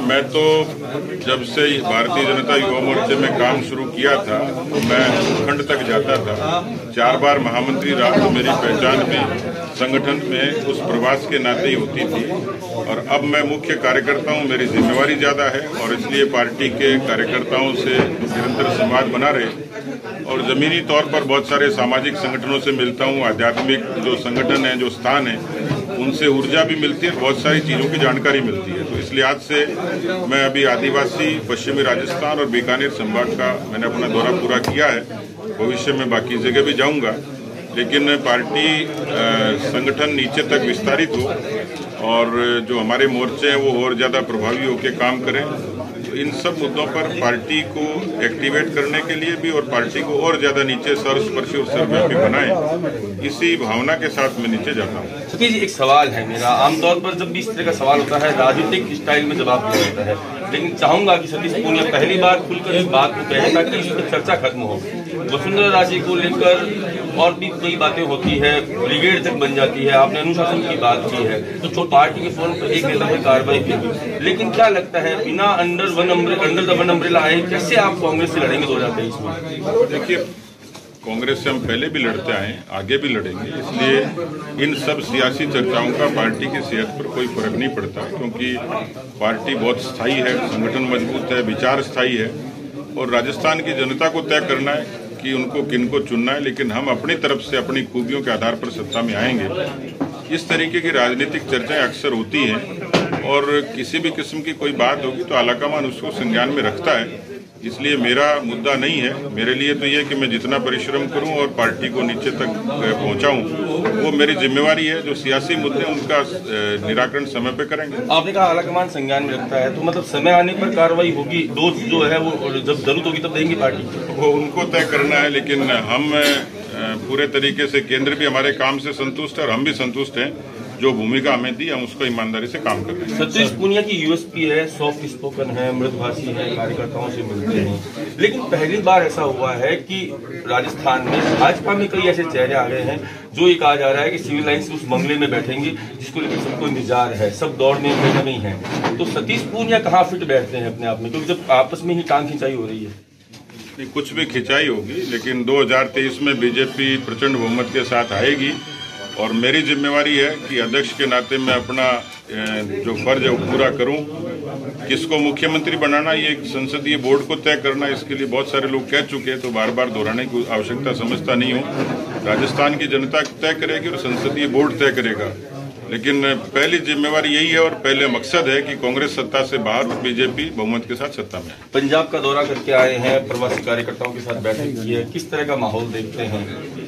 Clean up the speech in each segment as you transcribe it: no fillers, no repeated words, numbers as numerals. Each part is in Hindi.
मैं तो जब से भारतीय जनता युवा मोर्चे में काम शुरू किया था तो मैं खंड तक जाता था। 4 बार महामंत्री रहा तो मेरी पहचान भी संगठन में उस प्रवास के नाते ही होती थी। और अब मैं मुख्य कार्यकर्ता हूँ, मेरी जिम्मेवारी ज्यादा है और इसलिए पार्टी के कार्यकर्ताओं से निरंतर संवाद बना रहे और जमीनी तौर पर बहुत सारे सामाजिक संगठनों से मिलता हूँ। आध्यात्मिक जो संगठन है, जो स्थान है, उनसे ऊर्जा भी मिलती है, बहुत सारी चीजों की जानकारी मिलती है। तो इसलिए आज से मैं अभी आदिवासी, पश्चिमी राजस्थान और बीकानेर संभाग का मैंने अपना दौरा पूरा किया है। भविष्य में बाकी जगह भी जाऊंगा, लेकिन पार्टी संगठन नीचे तक विस्तारित हो और जो हमारे मोर्चे हैं वो और ज्यादा प्रभावी होकर काम करें। तो इन सब मुद्दों पर पार्टी को एक्टिवेट करने के लिए भी और पार्टी को और ज्यादा नीचे सर्वस्पर्शी और सर्वव्यापी बनाएं, इसी भावना के साथ मैं नीचे जाता हूँ। सतीश जी, एक सवाल है मेरा। आमतौर पर जब भी इस तरह का सवाल होता है राजनीतिक स्टाइल में जवाब दिया जाता है, लेकिन चाहूंगा कि सतीश पूनिया पहली बार खुलकर इस बात को कहे ताकि इस पर चर्चा खत्म हो। वसुंधरा राजे को लेकर और भी कई बातें होती है, ब्रिगेड तक बन जाती है, आपने अनुशासन की बात की है, तो पार्टी के फोरम पर एक नेता पर कार्रवाई की। लेकिन क्या लगता है बिना अंडर द वन अम्ब्रेला आए कैसे आप कांग्रेस से लड़ेंगे 2023 में? देखिए, कांग्रेस से हम पहले भी लड़ते आए, आगे भी लड़ेंगे। इसलिए इन सब सियासी चर्चाओं का पार्टी की सेहत पर कोई फर्क नहीं पड़ता, क्योंकि पार्टी बहुत स्थायी है, संगठन मजबूत है, विचार स्थायी है और राजस्थान की जनता को तय करना है कि उनको किनको चुनना है। लेकिन हम अपनी तरफ से अपनी खूबियों के आधार पर सत्ता में आएंगे। इस तरीके की राजनीतिक चर्चाएं अक्सर होती हैं और किसी भी किस्म की कोई बात होगी तो आलाकमान उसको संज्ञान में रखता है। इसलिए मेरा मुद्दा नहीं है। मेरे लिए तो ये कि मैं जितना परिश्रम करूं और पार्टी को नीचे तक पहुंचाऊं, वो मेरी जिम्मेवारी है। जो सियासी मुद्दे उनका निराकरण समय पे करेंगे। आपने कहा आलाकमान संज्ञान में रखता है, तो मतलब समय आने पर कार्रवाई होगी, डोज जो है वो जब जरूरत होगी तब देंगी पार्टी? वो उनको तय करना है, लेकिन हम पूरे तरीके से केंद्र भी हमारे काम से संतुष्ट है और हम भी संतुष्ट हैं। जो भूमिका हमें दी, हम उसको ईमानदारी से काम कर रहे हैं। सतीश पूनिया की यूएसपी है, सॉफ्ट स्पोकन है, मृदुभाषी है, कार्यकर्ताओं से मिलते हैं। लेकिन पहली बार ऐसा हुआ है कि राजस्थान में भाजपा में कई ऐसे चेहरे आ गए हैं जो ये कहा जा रहा है कि सिविल लाइन्स उस बंगले में बैठेंगे जिसको लेकर सबको इंतजार है, सब दौड़ में कहीं ना कहीं है। तो सतीश पूनिया कहाँ फिट बैठते हैं अपने आप में, क्योंकि जब आपस में ही टांग खिंचाई हो रही है? नहीं, कुछ भी खिंचाई होगी, लेकिन 2023 में बीजेपी प्रचंड बहुमत के साथ आएगी और मेरी जिम्मेवारी है कि अध्यक्ष के नाते मैं अपना जो फर्ज है वो पूरा करूं। किसको मुख्यमंत्री बनाना, ये संसदीय बोर्ड को तय करना, इसके लिए बहुत सारे लोग कह चुके हैं, तो बार बार दोहराने की आवश्यकता समझता नहीं हूं। राजस्थान की जनता तय करेगी और संसदीय बोर्ड तय करेगा। लेकिन पहली जिम्मेवारी यही है और पहले मकसद है कि कांग्रेस सत्ता से बाहर और बीजेपी बहुमत के साथ सत्ता में। पंजाब का दौरा करके आए हैं, प्रवासी कार्यकर्ताओं के साथ बैठक की है, किस तरह का माहौल देखते हैं?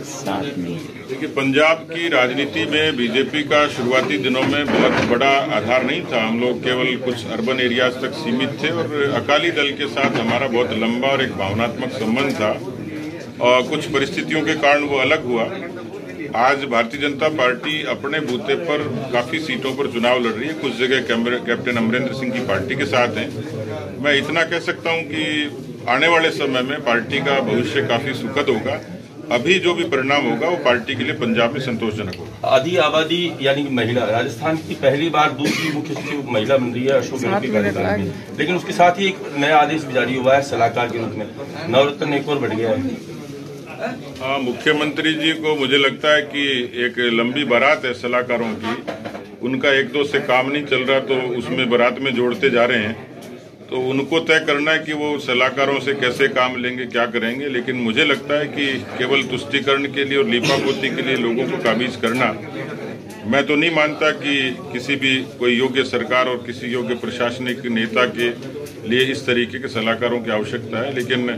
देखिए, पंजाब की राजनीति में बीजेपी का शुरुआती दिनों में बहुत बड़ा आधार नहीं था। हम लोग केवल कुछ अर्बन एरियाज तक सीमित थे और अकाली दल के साथ हमारा बहुत लंबा और एक भावनात्मक संबंध था और कुछ परिस्थितियों के कारण वो अलग हुआ। आज भारतीय जनता पार्टी अपने बूते पर काफी सीटों पर चुनाव लड़ रही है। कुछ जगह कैप्टन अमरिंदर सिंह की पार्टी के साथ हैं। मैं इतना कह सकता हूं कि आने वाले समय में पार्टी का भविष्य काफी सुखद होगा। अभी जो भी परिणाम होगा वो पार्टी के लिए पंजाब में संतोषजनक होगा। आधी आबादी यानी कि महिला, राजस्थान की पहली बार दूसरी मुख्य सचिव महिला बन रही है अशोक गहलोत के कार्यकाल में। लेकिन उसके साथ ही एक नया आदेश भी जारी हुआ है सलाहकार के रूप में, नवरत्न एक और बढ़ गया है। हाँ, मुख्यमंत्री जी को मुझे लगता है कि एक लंबी बारात है सलाहकारों की, उनका 1-2 से काम नहीं चल रहा तो उसमें बारात में जोड़ते जा रहे हैं। तो उनको तय करना है कि वो सलाहकारों से कैसे काम लेंगे, क्या करेंगे। लेकिन मुझे लगता है कि केवल तुष्टीकरण के लिए और लीपापोती के लिए लोगों को काबिज करना, मैं तो नहीं मानता कि किसी भी कोई योग्य सरकार और किसी योग्य प्रशासनिक नेता के लिए इस तरीके के सलाहकारों की आवश्यकता है। लेकिन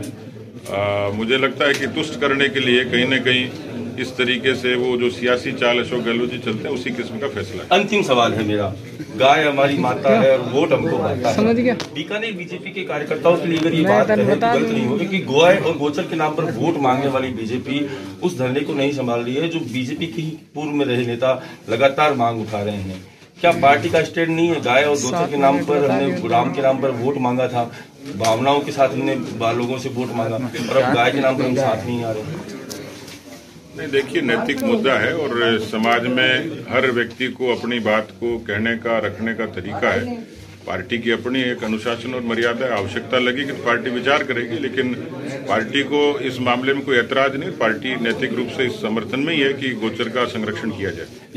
मुझे लगता है कि तुष्ट करने के लिए कहीं न कहीं इस तरीके से वो जो सियासी चाल अशोक गहलोत जी चलते हैं उसी किस्म का फैसला है। अंतिम सवाल है मेरा, गाय हमारी माता है और वोट हमको पाता है। समझ गया? बीकानेर बीजेपी के कार्यकर्ताओं के लिए अगर ये बात है तो गलत नहीं होगी कि गोय और गोचर के नाम पर वोट मांगने वाली बीजेपी उस धरने को नहीं संभाल रही है जो बीजेपी के पूर्व में रहे नेता लगातार मांग उठा रहे हैं। क्या पार्टी का स्टैंड नहीं है? गाय और गोचर के नाम पर हमने राम के नाम पर वोट मांगा था, भावनाओं के साथ हमने लोगों से वोट मांगा और अब गाय के नाम पर हम साथ नहीं आ रहे। नहीं, देखिए, नैतिक मुद्दा है और समाज में हर व्यक्ति को अपनी बात को कहने का, रखने का तरीका है पार्टी की अपनी एक अनुशासन और मर्यादा है। आवश्यकता लगेगी तो पार्टी विचार करेगी, लेकिन पार्टी को इस मामले में कोई ऐतराज नहीं। पार्टी नैतिक रूप से इस समर्थन में ही है कि गोचर का संरक्षण किया जाए।